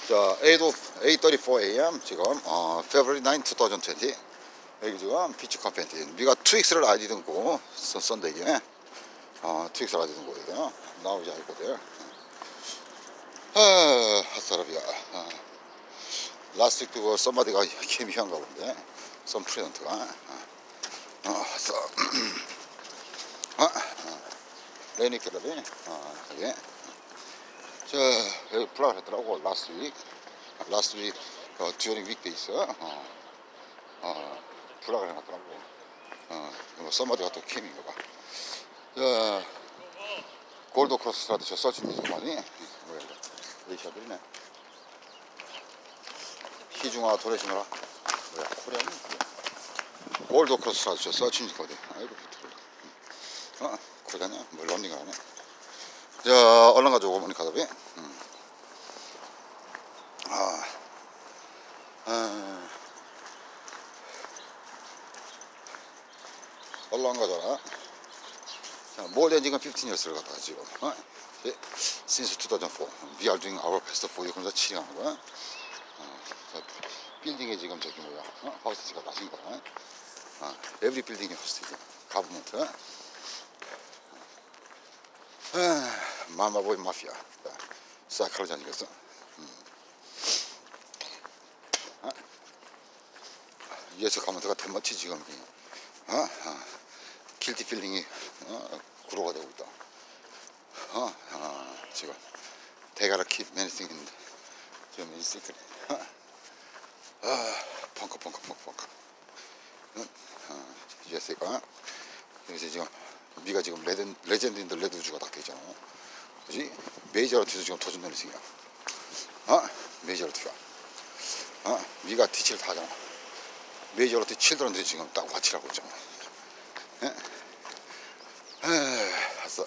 자, 8:34 a.m. 지금 February 9, 2020. 여기 지금 비치 카페인트. 우리가 2X를 아이디 등고 썬데이에 2X를 아이디 등고 있거든요. 나오지 않거든. 핫사라비아. 라스틱 두고 썸바디가 케미한가 본데. 썸 프레젠트가. 레니 켈러비. 여기. 저 여기 블락을 했더라고. 라스트 윅 듀어링 윅데이스 블락을 해놨더라고. 이거 썸바디가 또 캠인가 봐. 골드 크로스 스트라트 저 서치미즈 많이 뭐야 에이샤들이네. 희중아 도레시노라 뭐야 코리안 골드 크로스 스트라트 저 서치미즈 거든. 아이고 코리안이야 뭐 런닝을 하네. 자 얼른 가지고 오머니 가더비. 얼른 가져라. 자, more than 지금 15 years를 갖다가 지금 since 2004 we are doing our best for you. 그러면서 칠하는 거야. 빌딩에 지금 저기 뭐야 하우스가 낮은 거야. every building house government 마마보이 마피아 사카로 다니겠어. 예수 가면서가 대마치 지금 길티 필링이 구로가 되고 있다. 지금 대가라 킵 매니싱 인데 지금 인시크릿 펑커 예스가 여기서 지금 미가 지금 레전드인들 레드우즈가 딱 되잖아. 그지? 메이저로티도 지금 터진 매니싱이야. 메이저로티가 미가 티치를 다 하잖아. 메이저로티 칠드런들이 지금 딱 와치라고 있잖아. 봤어.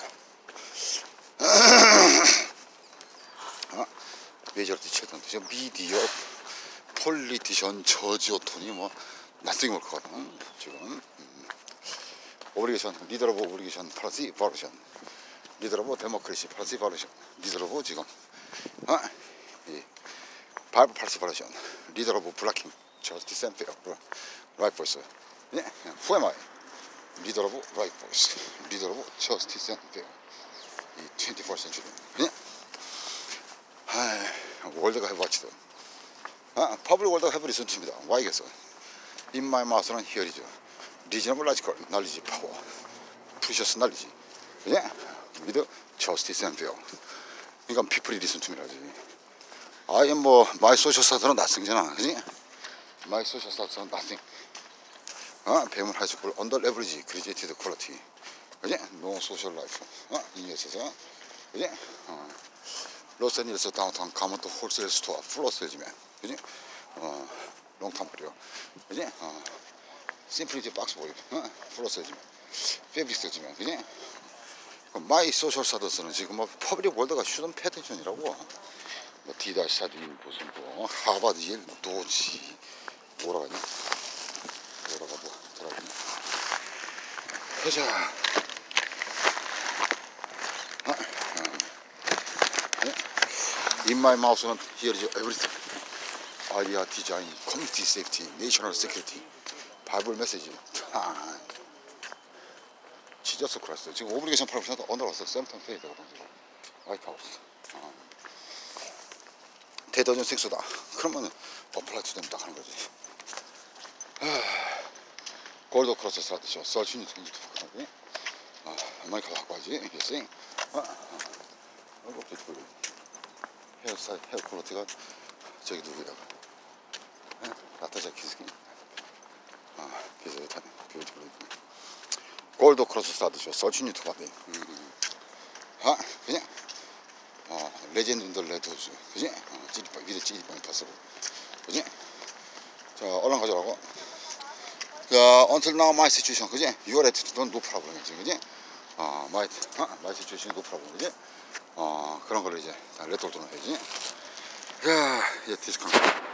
메이저로티 칠드런들 지금 미디어 폴리티션 저지오톤이 뭐 낯설게 올 거거든 지금. 오브리게이션 리더 오브 오브리게이션 플러스 버루션 리더 오브 데모크레시 플러스 버루션 리더 오브 지금 바이브 플러스 버루션 리더 오브 블락킹 저스티스 앤 페어 라이트 보이스. Who am I? 리더 오브 라이트 보이스 리더 오브 저스티스 앤 페어 이 21st century. 월드가 해브 와치드 퍼블릭 월드가 해브 리선트입니다. 와이겠어. In my mouth는 히어리죠. 리저너블 라지컬 날리지 파워 푸셔스 날리지. 그지? 위드 저스티스 앤 페어. 그러니까 피플이 리선트입니다지. 아예 뭐 마이 소셜 스타트는 나싱이잖아. 그지? 마이 소셜 스타트는 나싱. 배문 하이스쿨 언더 레버리지 그리제이티드 퀄리티. 그지? 노 소셜 라이프. 이에서서 그지? 로스앤젤레스 다운타운 가먼트 홀세일 스토어 플러스해지면 그지? 롱탐 버려. 그지? 심플리티 박스 보이 플러스해지면 패브릭스해지면 그지? 마이 소셜 스타터스는 지금 뭐 퍼블릭 월드가 슈던 패텐션이라고. 뭐 디다 스타딘 무슨 뭐 하버드 일 도지 뭐라 하냐 뭐라가 뭐 들어가냐. 가자. In my mouth는 here is everything. 아이디어 디자인, 커뮤니티 세이프티, 내셔널 세큐리티, 바이블 메시지. 지저스 크라이스트. 지금 오브리게이션 8% 언더라서 샘턴 페이드거든 지금. 화이트하우스. 대더전 식수다. 그러면은 어플라이트 됩니다 하는 거지. 골드 크로스 스트라테지 서치 유니트 유튜브 아메리카 바꿔야지. 이게 쌩. 아이고 뷰티풀. 헤어스타일 헤어 퀄리티가 저기 누구야? 나타샤 키스키. 비슷하네. 뷰티풀. 골드 크로스 스트라테지 서치 유니트 바디. 그냥 레전드인들 레드우즈 그지? 찌리빵 위에 찌리빵이 탔어. 그지? 자 얼른 가져라고. 자 until now my situation 그지? You are at no problem 그지? my situation no problem 그지? 그런 걸 이제 레토르토는 해야지. 야 이제 디스카운트